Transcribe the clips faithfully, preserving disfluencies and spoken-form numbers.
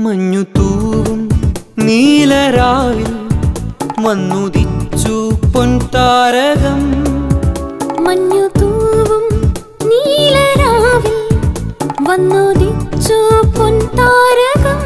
മഞ്ഞുതൂവും നീലരാവിൽ വന്നുദിച്ചു പൊൻതാരകം. മഞ്ഞുതൂവും നീലരാവിൽ വന്നുദിച്ചു പൊൻതാരകം.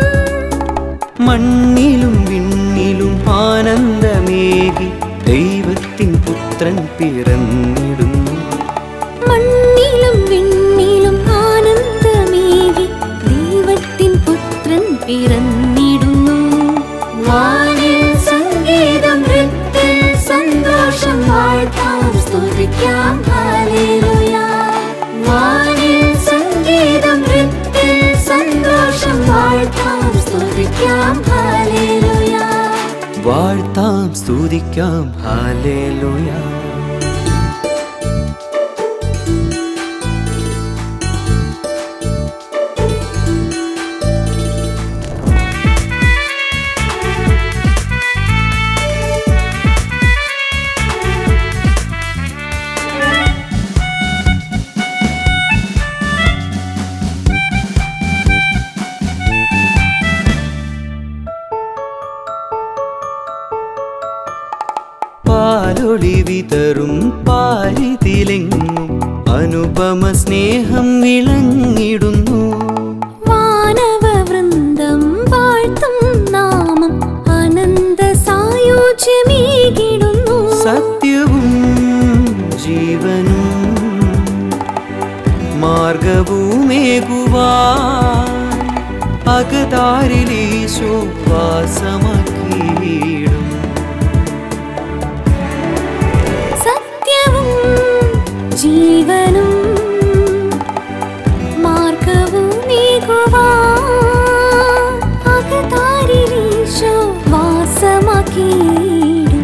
മണ്ണിലും വിണ്ണിലും ആനന്ദമേകി ദൈവത്തിൻ പുത്രൻ പിറന്നിടുന്നു. മണ്ണിലും വിണ്ണിലും ആനന്ദമേകി ദൈവത്തിൻ പുത്രൻ പിറന്നിടുന്നു. വാനിൽ സംഗീതം, നൃത്തം, സന്തോഷം, വാഴ്ത്താം സ്തുതിക്കാം ഹല്ലേലൂയ. വാനിൽ സംഗീതം, നൃത്തം, സന്തോഷം, വാഴ്ത്താം സ്തുതിക്കാം ഹല്ലേലൂയ. വാഴ്ത്താം സ്തുതിക്കാം ഹല്ലേലൂയ. പാലൊളി വിതറും പാരിതിലെങ്ങും അനുപമ സ്നേഹം വിളങ്ങിടുന്നു. വാനവവൃന്ദം വാഴ്ത്തും നാമം അനന്ത സായുജ്യമേകിടുന്നു. സത്യവും ജീവനും മാർഗവുമേകുവാൻ അകതാരിലീശോ വാസമാക്കിയിടും. ജീവനും മാർഗവുമേകുവാൻ അകതാരിലീശോ വാസമാക്കിയിടും.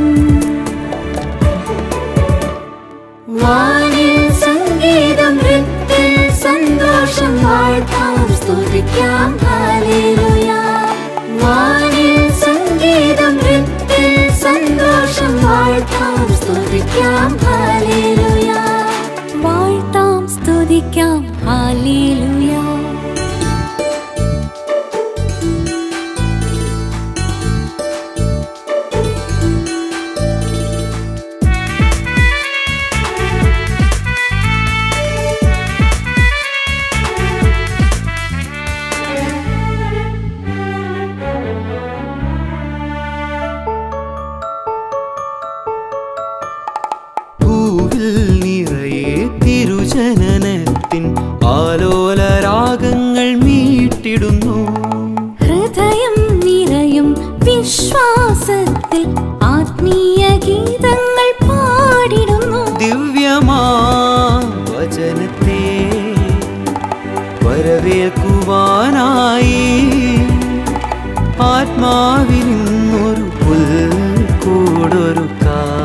വാനിൽ സംഗീതം, നൃത്തം, സന്തോഷം, വാഴ്ത്താം സ്തുതിക്കാം ഹല്ലേലൂയ. വാനിൽ സംഗീതം, നൃത്തം, സന്തോഷം, വാഴ്ത്താം സ്തുതിക്കാം ഹല്ലേലൂയ. വാഴ്ത്താം സ്തുതിക്കാം ഹല്ലേലൂയ. തിരുജനനത്തിൻ ആലോലരാഗങ്ങൾ മീട്ടിടുന്നു. ഹൃദയം നിറയും വിശ്വാസത്തിൽ ആത്മീയ ഗീതങ്ങൾ പാടിടുന്നു. ദിവ്യമാ വചനത്തെ വരവേൽക്കുവാനായി ആത്മാവിൽ നിന്നൊരു പുൽക്കൂടൊരുക്കാം.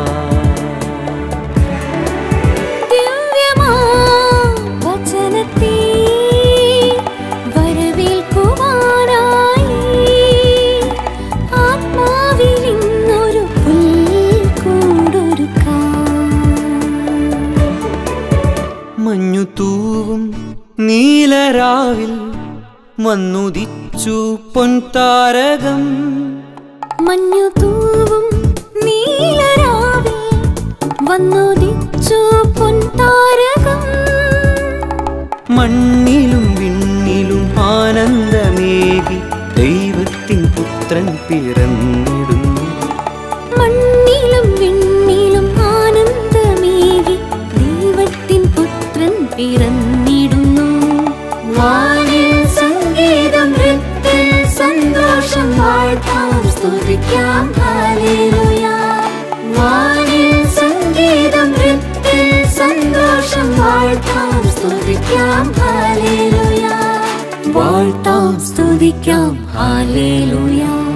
മഞ്ഞുതൂവും നീലരാവിൽ വന്നുദിച്ചു പൊൻതാരകം. മഞ്ഞുതൂവും നീലരാവിൽ വന്നുദിച്ചു പൊൻതാരകം. മണ്ണിലും വിണ്ണിലും ആനന്ദമേകി ദൈവത്തിൻ പുത്രൻ പിറന്നിടുന്നു. മണ്ണിലും വിണ്ണിലും ആനന്ദമേകി ദൈവത്തിൻ പുത്രൻ പിറന്നിടുന്നു. വാനിൽ സംഗീതം, നൃത്തം, സന്തോഷം, വാഴ്ത്താം സ്തുതിക്കാം ഹല്ലേലൂയ. വാനിൽ സംഗീതം, നൃത്തം, സന്തോഷം, വാഴ്ത്താം സ്തുതിക്കാം ഹല്ലേലൂയ. വാഴ്ത്താം സ്തുതിക്കാം ഹല്ലേലൂയ.